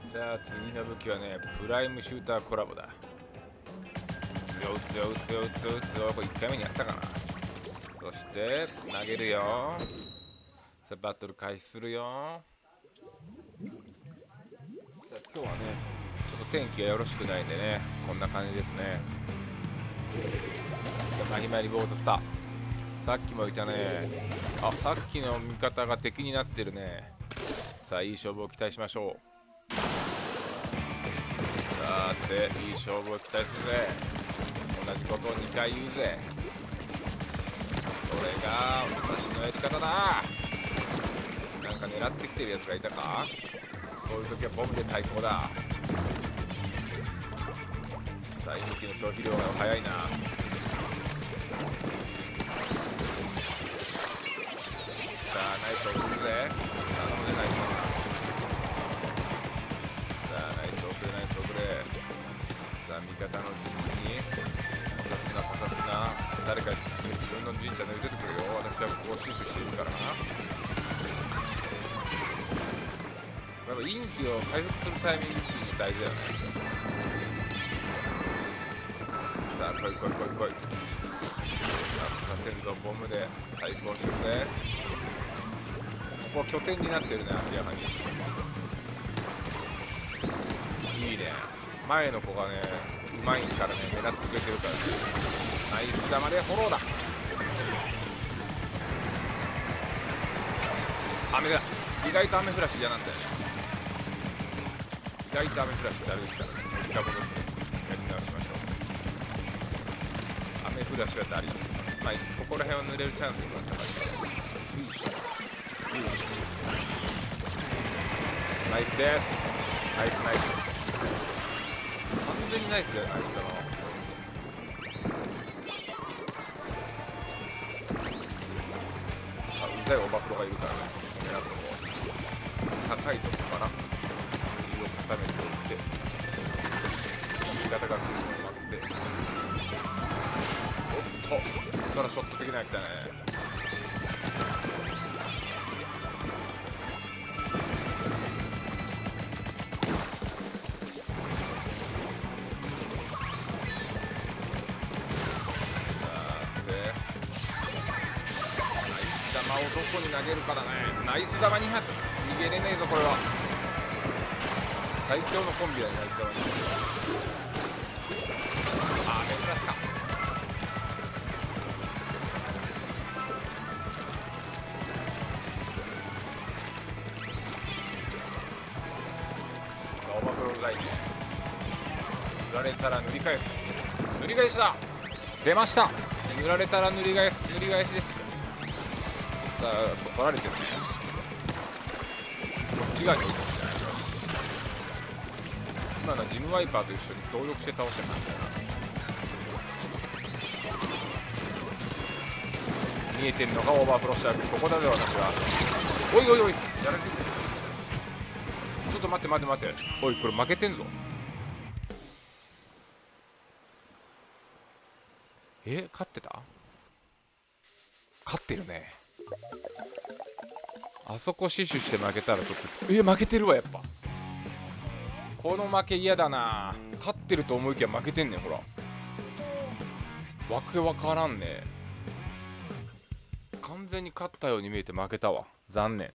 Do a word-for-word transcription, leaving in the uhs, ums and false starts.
さあ次の武器はね、プライムシューターコラボだ。撃つよ撃つよ撃つよ撃つよ撃つよ。これいっかいめにやったかな。そして投げるよ。さあバトル開始するよ。さあ今日はねちょっと天気がよろしくないんでね、こんな感じですね。さあマヒマリボートスター、さっきもいたね。あ、さっきの味方が敵になってるね。さあいい勝負を期待しましょう。さていい勝負を期待するぜ。同じことをにかい言うぜ。それが私のやり方だ。なんか狙ってきてるやつがいたか。そういう時はボムで対抗だ。さあ武器の消費量が早いな。さあナイスを送るぜ。頼むねナイス。さあナイスを送れナイスを送れ。さあ味方の陣地にさすがさすが誰か自分の陣地は抜いててくるよ。私はここを死守しているからな。やっぱインキを回復するタイミングっていうの大事だよね。さあ来い来い来い来い。さあさせるぞ。ボムで対抗してるぜ。ここは拠点になってるね、明らかに。いいね。前の子がねうまいからね、狙ってくれてるからね。ナイス玉でフォローだ。雨だ。意外と雨降らし嫌なんだよね。意外と雨降らしってあれですからね。もう一回戻ってやり直しましょう。雨降らしはダリ。まあここら辺を濡れるチャンスが高いからナイスです。ナイスナイス。完全にナイスだよ。ナイスだな。さあうざいオーバーフローがいるからね、狙うとこ高いとこから身を固めておいて、味方が来るのを待って、おっとここからショット的なのが来たね。をどこに投げるからね。ナイス玉に発。逃げれねえぞこれは。最強のコンビだね、ナイス玉に発。あー珍しか。さあオーバーフローライン。塗られたら塗り返す。塗り返しだ。出ました。塗られたら塗り返す。塗り返しです。さあ取られてるね。こっち側に置いてるんじゃない。よし、今のはジムワイパーと一緒に協力して倒してたんだよな。見えてるのがオーバーフロッシャー。ここだぜ私は。おいおいおい、やられてる。ちょっと待って待って待って。おいこれ負けてんぞ。え勝ってた。勝ってるね。あそこ死守して負けたらちょっと、え負けてるわ。やっぱこの負け嫌だな。勝ってると思いきや負けてんねん。ほらわけわからんね。完全に勝ったように見えて負けたわ。残念。